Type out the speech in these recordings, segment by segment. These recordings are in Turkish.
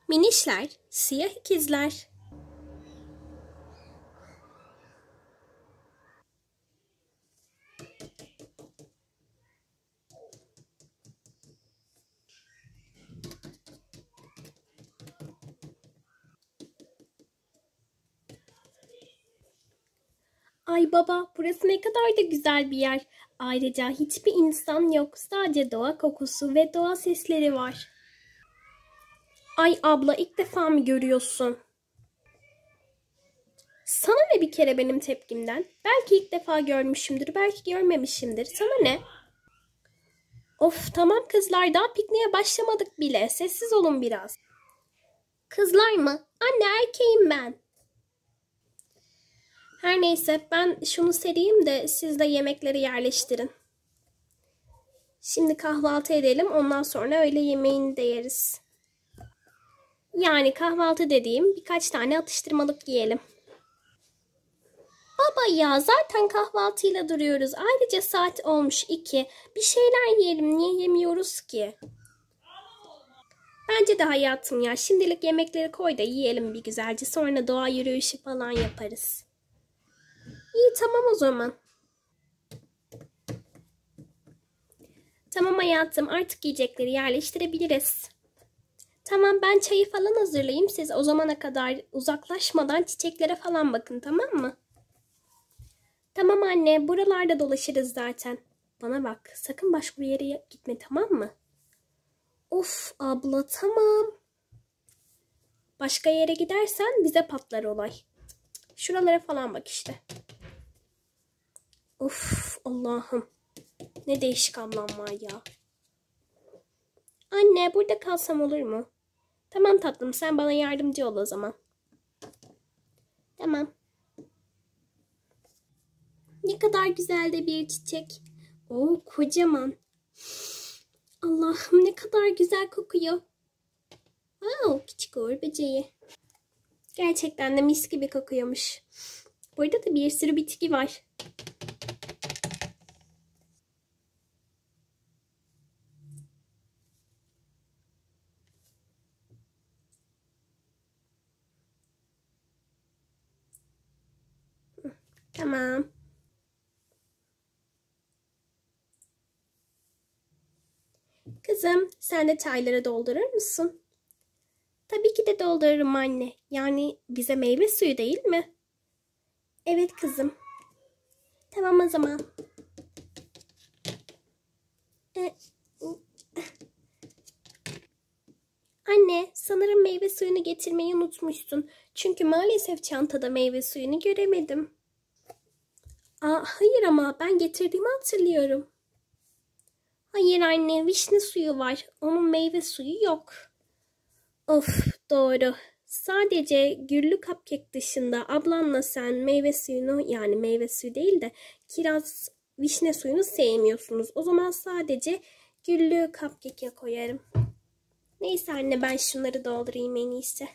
Minişler, siyah ikizler. Ay baba, burası ne kadar da güzel bir yer. Ayrıca hiçbir insan yok. Sadece doğa kokusu ve doğa sesleri var. Ay abla, ilk defa mı görüyorsun? Sana ne bir kere benim tepkimden? Belki ilk defa görmüşümdür, belki görmemişimdir. Sana ne? Of tamam kızlar, daha pikniğe başlamadık bile. Sessiz olun biraz. Kızlar mı? Anne, erkeğim ben. Her neyse, ben şunu sereyim de siz de yemekleri yerleştirin. Şimdi kahvaltı edelim, ondan sonra öğle yemeğini de yeriz. Yani kahvaltı dediğim birkaç tane atıştırmalık yiyelim. Baba ya, zaten kahvaltıyla duruyoruz. Ayrıca saat olmuş 2. Bir şeyler yiyelim, niye yemiyoruz ki? Bence de hayatım ya. Şimdilik yemekleri koy da yiyelim bir güzelce. Sonra doğa yürüyüşü falan yaparız. İyi tamam o zaman. Tamam hayatım, artık yiyecekleri yerleştirebiliriz. Tamam, ben çayı falan hazırlayayım. Siz o zamana kadar uzaklaşmadan çiçeklere falan bakın, tamam mı? Tamam anne, buralarda dolaşırız zaten. Bana bak, sakın başka bir yere gitme, tamam mı? Of abla, tamam. Başka yere gidersen bize patlar olay. Şuralara falan bak işte. Of Allah'ım. Ne değişik ablam var ya. Anne, burada kalsam olur mu? Tamam tatlım, sen bana yardımcı ol o zaman. Tamam. Ne kadar güzel de bir çiçek. Oo, kocaman. Allah'ım, ne kadar güzel kokuyor. Wow, küçük uğur böceği. Gerçekten de mis gibi kokuyormuş. Burada da bir sürü bitki var. Tamam. Kızım, sen de çayları doldurur musun? Tabii ki de doldururum anne. Yani bize meyve suyu değil mi? Evet kızım. Tamam o zaman. E, Anne, sanırım meyve suyunu getirmeyi unutmuşsun. Çünkü maalesef çantada meyve suyunu göremedim. Hayır ama ben getirdiğimi hatırlıyorum. Hayır anne, vişne suyu var. Onun meyve suyu yok. Of, doğru. Sadece güllü cupcake dışında ablanla sen meyve suyunu, yani meyve suyu değil de kiraz vişne suyunu sevmiyorsunuz. O zaman sadece güllü cupcake'e koyarım. Neyse anne, ben şunları doldurayım en iyisi.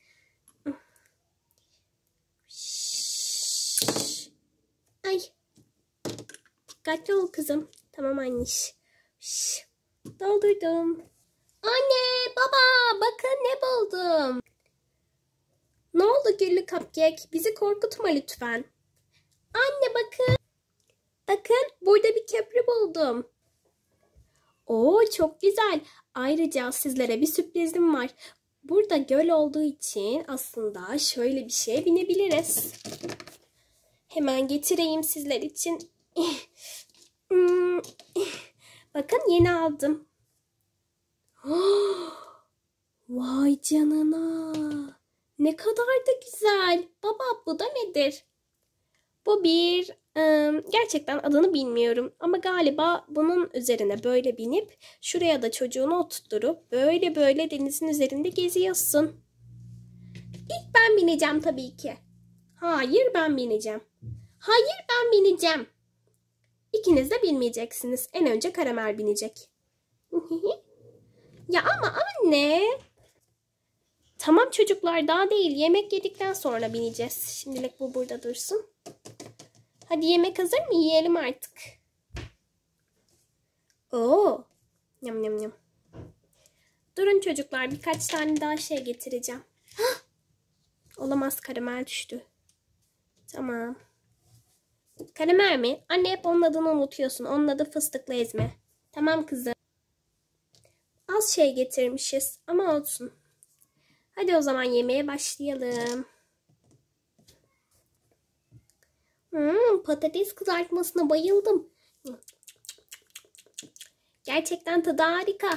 Ay. Dikkatli ol kızım. Tamam anneş. Doldurdum. Anne, baba, bakın ne buldum. Ne oldu güllü cupcake? Bizi korkutma lütfen. Anne bakın. Bakın, burada bir köprü buldum. Oo, çok güzel. Ayrıca sizlere bir sürprizim var. Burada göl olduğu için aslında şöyle bir şeye binebiliriz. Hemen getireyim sizler için. Bakın, yeni aldım. Vay canına. Ne kadar da güzel. Baba, bu da nedir? Bu bir gerçekten adını bilmiyorum ama galiba bunun üzerine böyle binip şuraya da çocuğunu oturtturup böyle böyle denizin üzerinde geziyorsun. İlk ben bineceğim tabii ki. Hayır, ben bineceğim. Hayır, ben bineceğim. İkiniz de bilmeyeceksiniz. En önce Karamel binecek. Ya ama anne. Tamam çocuklar, daha değil. Yemek yedikten sonra bineceğiz. Şimdilik bu burada dursun. Hadi yemek hazır mı? Yiyelim artık. Oo. Yam yam yam. Durun çocuklar, birkaç tane daha şey getireceğim. Olamaz, karamel düştü. Tamam. Karamel mi? Anne hep onun adını unutuyorsun. Onun adı fıstıklı ezme. Tamam kızım. Az şey getirmişiz ama olsun. Hadi o zaman yemeğe başlayalım. Patates kızartmasına bayıldım. Gerçekten tadı harika.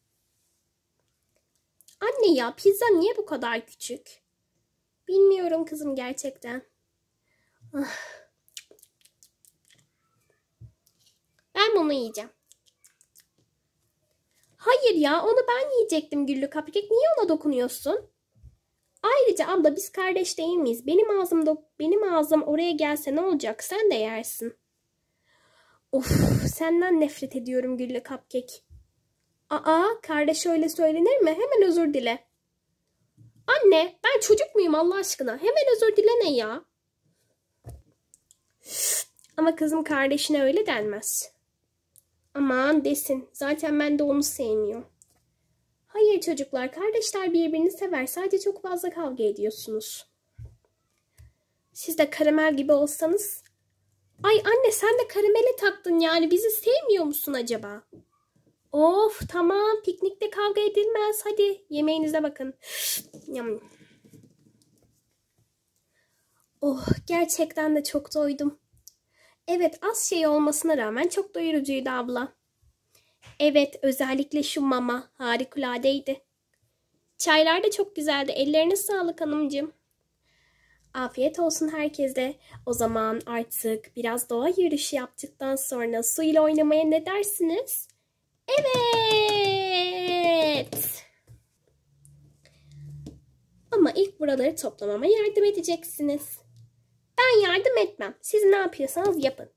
Anne ya, pizza niye bu kadar küçük? Bilmiyorum kızım gerçekten. Ben bunu yiyeceğim. Hayır ya, onu ben yiyecektim Güllü Cupcake. Niye ona dokunuyorsun? Ayrıca abla, biz kardeş değil miyiz? Benim ağzım oraya gelse ne olacak? Sen de yersin. Of, senden nefret ediyorum Güllü Cupcake. Aa, kardeş öyle söylenir mi? Hemen özür dile. Anne, ben çocuk muyum Allah aşkına? Hemen özür dile ne ya? Ama kızım, kardeşine öyle denmez. Aman desin. Zaten ben de onu sevmiyorum. Hayır çocuklar, kardeşler birbirini sever. Sadece çok fazla kavga ediyorsunuz. Siz de karamel gibi olsanız. Ay anne, sen de karamele taktın yani. Bizi sevmiyor musun acaba? Of tamam, piknikte kavga edilmez. Hadi yemeğinize bakın. Oh, gerçekten de çok doydum. Evet, az şey olmasına rağmen çok doyurucuydu abla. Evet, özellikle şu mama harikuladeydi. Çaylar da çok güzeldi. Ellerine sağlık hanımcığım. Afiyet olsun herkese. O zaman artık biraz doğa yürüyüşü yaptıktan sonra suyla oynamaya ne dersiniz? Evet. Ama ilk buraları toplamama yardım edeceksiniz. Ben yardım etmem. Siz ne yapıyorsanız yapın.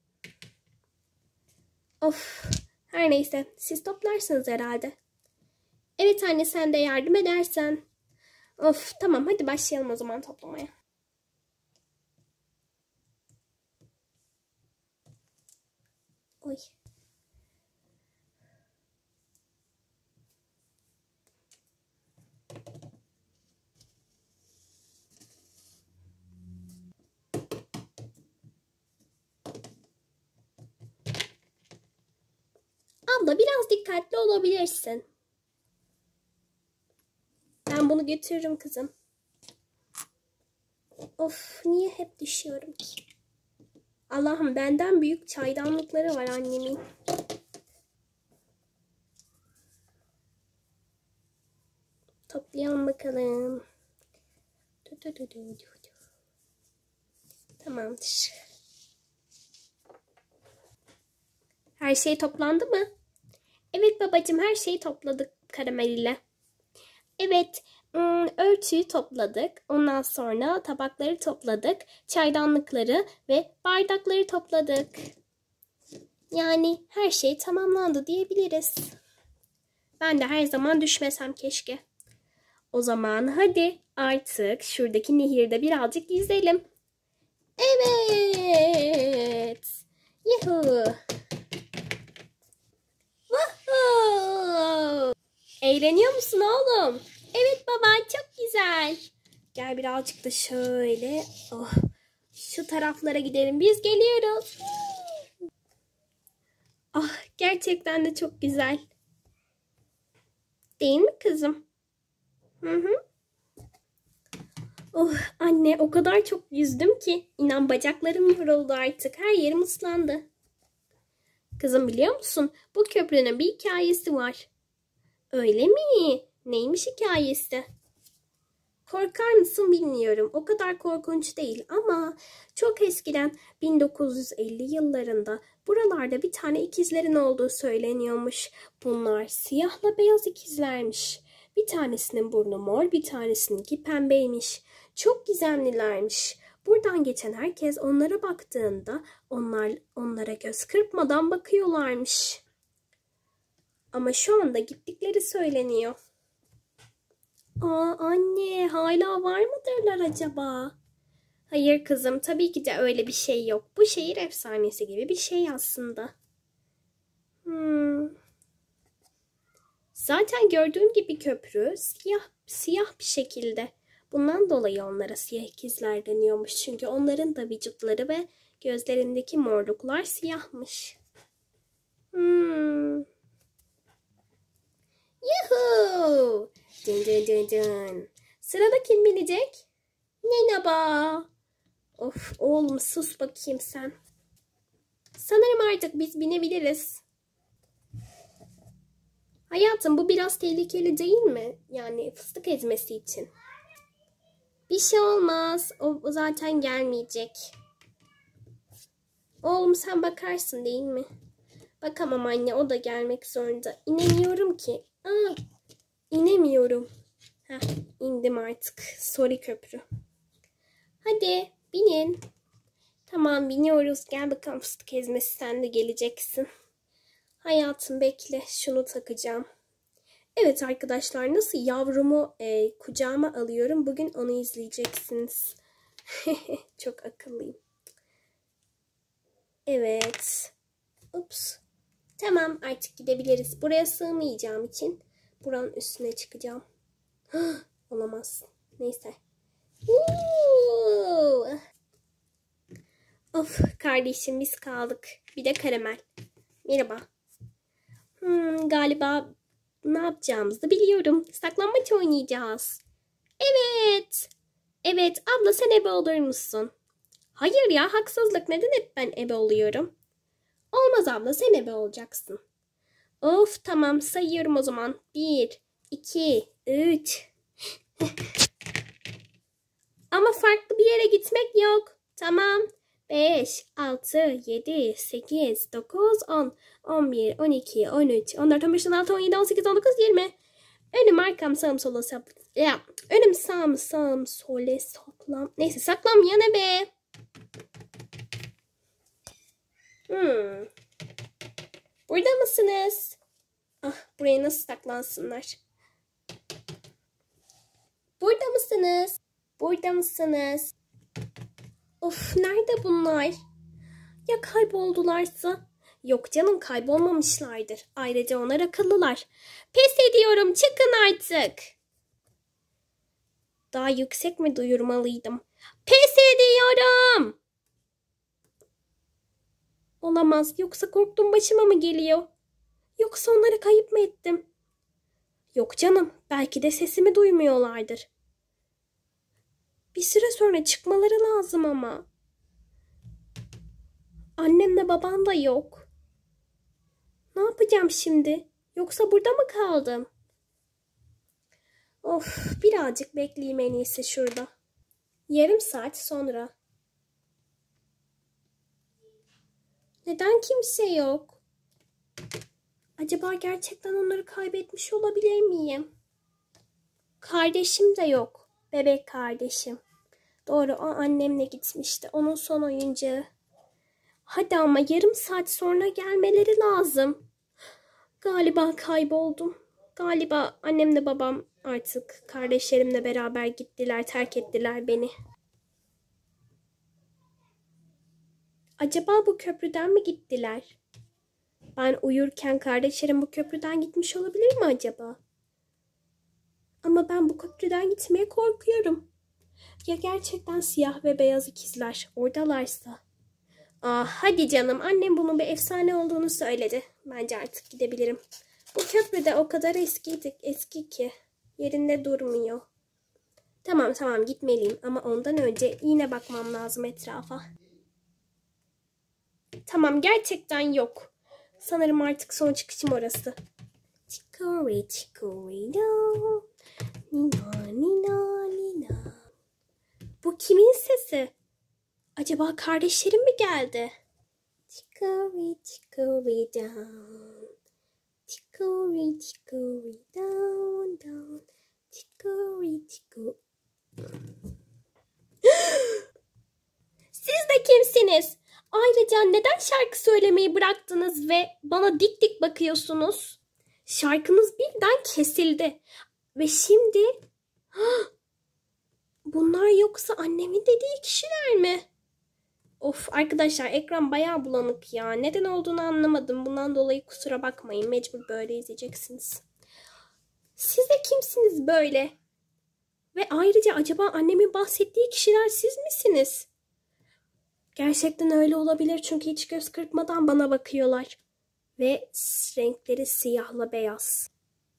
Of. Her neyse, siz toplarsınız herhalde. Evet anne, sen de yardım edersen. Of tamam, hadi başlayalım o zaman toplamaya. Oy. Abla, biraz dikkatli olabilirsin. Ben bunu götürürüm kızım. Of, niye hep düşüyorum ki? Allah'ım, benden büyük çaydanlıkları var annemin. Toplayalım bakalım. Tamamdır. Her şey toplandı mı? Evet babacığım, her şeyi topladık karamel ile. Evet, ölçüyü topladık. Ondan sonra tabakları topladık. Çaydanlıkları ve bardakları topladık. Yani her şey tamamlandı diyebiliriz. Ben de her zaman düşmesem keşke. O zaman hadi artık şuradaki nehirde birazcık yüzelim. Evet. Yuhu. Woohoo. Eğleniyor musun oğlum? Evet baba, çok güzel. Gel birazcık da şöyle. Oh, şu taraflara gidelim. Biz geliyoruz. Ah, gerçekten de çok güzel. Değil mi kızım? Hı hı. Oh anne, o kadar çok yüzdüm ki. İnan bacaklarım yoruldu artık. Her yerim ıslandı. Kızım, biliyor musun? Bu köprünün bir hikayesi var. Öyle mi? Neymiş hikayesi? Korkar mısın bilmiyorum. O kadar korkunç değil ama çok eskiden 1950 yıllarında buralarda bir tane ikizlerin olduğu söyleniyormuş. Bunlar siyahla beyaz ikizlermiş. Bir tanesinin burnu mor, bir tanesininki pembeymiş. Çok gizemlilermiş. Buradan geçen herkes onlara baktığında onlara göz kırpmadan bakıyorlarmış. Ama şu anda gittikleri söyleniyor. Aa anne, hala var mıdırlar acaba? Hayır kızım, tabii ki de öyle bir şey yok. Bu şehir efsanesi gibi bir şey aslında. Zaten gördüğün gibi köprü siyah bir şekilde. Bundan dolayı onlara siyah ikizler deniyormuş. Çünkü onların da vücutları ve gözlerindeki morluklar siyahmış. Yuhuu! Dın dın dın dın. Sırada kim binecek? Ninaba. Of oğlum sus bakayım sen. Sanırım artık biz binebiliriz. Hayatım bu biraz tehlikeli değil mi? Yani fıstık ezmesi için. Bir şey olmaz. O zaten gelmeyecek. Oğlum sen bakarsın değil mi? Bakamam anne, o da gelmek zorunda. İnemiyorum ki. İnemiyorum. Heh, indim artık. Sorry köprü. Hadi binin. Tamam biniyoruz. Gel bakalım fıstık ezmesi, sen de geleceksin. Hayatım bekle, şunu takacağım. Evet arkadaşlar, nasıl yavrumu kucağıma alıyorum. Bugün onu izleyeceksiniz. Çok akıllıyım. Evet. Ups. Tamam artık gidebiliriz. Buraya sığmayacağım için buranın üstüne çıkacağım. Olamaz. Neyse. Of kardeşim, biz kaldık. Bir de karamel. Merhaba. Galiba ne yapacağımızı biliyorum. Saklambaç oynayacağız. Evet. Evet abla, sen ebe olur musun? Hayır ya, haksızlık. Neden hep ben ebe oluyorum? Olmaz abla, sen ebe olacaksın. Of tamam, sayıyorum o zaman. 1, 2, 3. Ama farklı bir yere gitmek yok. Tamam. 5, 6, 7, 8, 9, 10, 11, 12, 13, 14, 15, 16, 17, 18, 19, 20. Önüm arkam sağım sola önüm sağım sole saklam. Neyse saklanmayan ebe. Burada mısınız? Buraya nasıl saklansınlar? Burada mısınız? Burada mısınız? Of nerede bunlar? Ya kayboldularsa? Yok canım, kaybolmamışlardır. Ayrıca onlar akıllılar. Pes ediyorum, çıkın artık. Daha yüksek mi duyurmalıydım? Pes ediyorum. Olamaz, yoksa korktum başıma mı geliyor? Yoksa onlara kayıp mı ettim? Yok canım, belki de sesimi duymuyorlardır. Bir süre sonra çıkmaları lazım ama. Annemle babam da yok. Ne yapacağım şimdi? Yoksa burada mı kaldım? Of, birazcık bekleyeyim en iyisi şurada. Yarım saat sonra. Neden kimse yok? Acaba gerçekten onları kaybetmiş olabilir miyim? Kardeşim de yok. Bebek kardeşim. Doğru, o annemle gitmişti. Onun son oyuncağı. Hadi ama yarım saat sonra gelmeleri lazım. Galiba kayboldum. Galiba annemle babam artık kardeşlerimle beraber gittiler, terk ettiler beni. Acaba bu köprüden mi gittiler? Ben uyurken kardeşlerim bu köprüden gitmiş olabilir mi acaba? Ama ben bu köprüden gitmeye korkuyorum. Ya gerçekten siyah ve beyaz ikizler oradalarsa? Hadi canım, annem bunun bir efsane olduğunu söyledi. Bence artık gidebilirim. Bu köprü de o kadar eski ki yerinde durmuyor. Tamam gitmeliyim ama ondan önce yine bakmam lazım etrafa. Tamam, gerçekten yok. Sanırım artık son çıkışım orası. Chicory chicory do. Nina nina nina. Bu kimin sesi? Acaba kardeşlerim mi geldi? Chicory chicory down. Chicory chicory down down. Chicory chicory. Siz de kimsiniz? Ayrıca neden şarkı söylemeyi bıraktınız ve bana dik dik bakıyorsunuz? Şarkınız birden kesildi. Ve şimdi... Bunlar yoksa annemin dediği kişiler mi? Of arkadaşlar, ekran bayağı bulanık ya. Neden olduğunu anlamadım. Bundan dolayı kusura bakmayın. Mecbur böyle izleyeceksiniz. Siz de kimsiniz böyle? Ve ayrıca acaba annemin bahsettiği kişiler siz misiniz? Gerçekten öyle olabilir çünkü hiç göz kırpmadan bana bakıyorlar. Ve renkleri siyahla beyaz.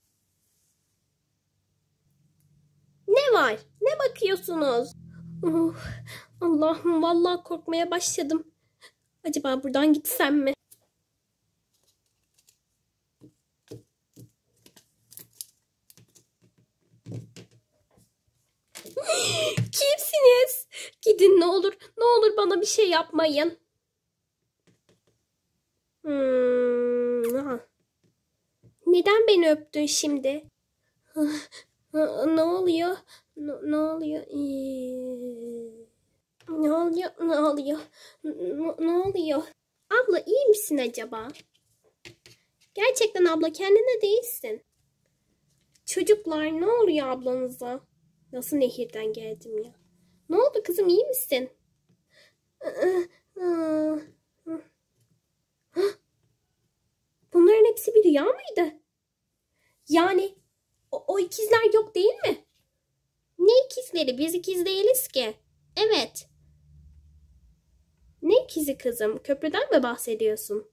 Ne var? Ne bakıyorsunuz? Allah'ım vallahi korkmaya başladım. Acaba buradan gitsem mi? Kimsiniz? Gidin ne olur. Ne olur bana bir şey yapmayın. Neden beni öptün şimdi? Ne oluyor? Ne oluyor? Ne oluyor? Ne oluyor? Ne oluyor? Abla iyi misin acaba? Gerçekten abla kendine değilsin. Çocuklar ne oluyor ablanıza? Nasıl nehirden geldim ya? Ne oldu kızım iyi misin? Bunların hepsi bir rüya mıydı? Yani o ikizler yok değil mi? Ne ikizleri? Biz ikiz değiliz ki. Evet. Ne ikizi kızım? Köprüden mi bahsediyorsun?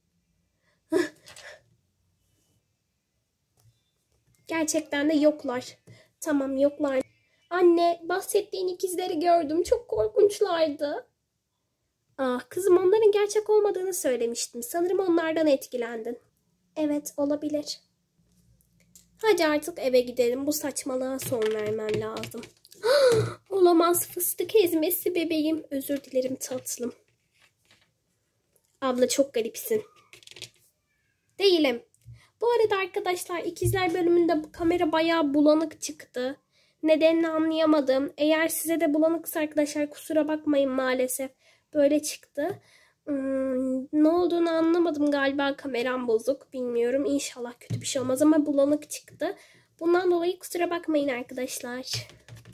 Gerçekten de yoklar. Tamam yoklar. Anne bahsettiğin ikizleri gördüm. Çok korkunçlardı. Ah kızım onların gerçek olmadığını söylemiştim. Sanırım onlardan etkilendin. Evet olabilir. Hadi artık eve gidelim. Bu saçmalığa son vermem lazım. Olamaz fıstık ezmesi bebeğim. Özür dilerim tatlım. Abla çok garipsin. Değilim. Bu arada arkadaşlar ikizler bölümünde bu kamera bayağı bulanık çıktı. Nedenini anlayamadım. Eğer size de bulanıksa arkadaşlar kusura bakmayın maalesef. Böyle çıktı. Ne olduğunu anlamadım galiba kameram bozuk. Bilmiyorum İnşallah kötü bir şey olmaz ama bulanık çıktı. Bundan dolayı kusura bakmayın arkadaşlar.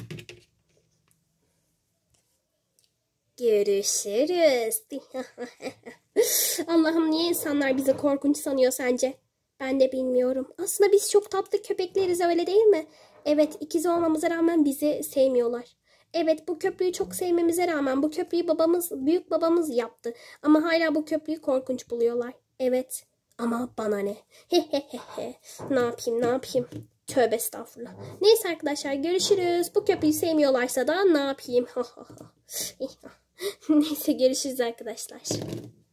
Görüşürüz. Allah'ım niye insanlar bizi korkunç sanıyor sence? Ben de bilmiyorum. Aslında biz çok tatlı köpekleriz öyle değil mi? Evet ikiz olmamıza rağmen bizi sevmiyorlar. Evet bu köprüyü çok sevmemize rağmen bu köprüyü büyük babamız yaptı. Ama hala bu köprüyü korkunç buluyorlar. Evet ama bana ne? Ne yapayım? Tövbe estağfurullah. Neyse arkadaşlar görüşürüz. Bu köprüyü sevmiyorlarsa da ne yapayım? Neyse görüşürüz arkadaşlar.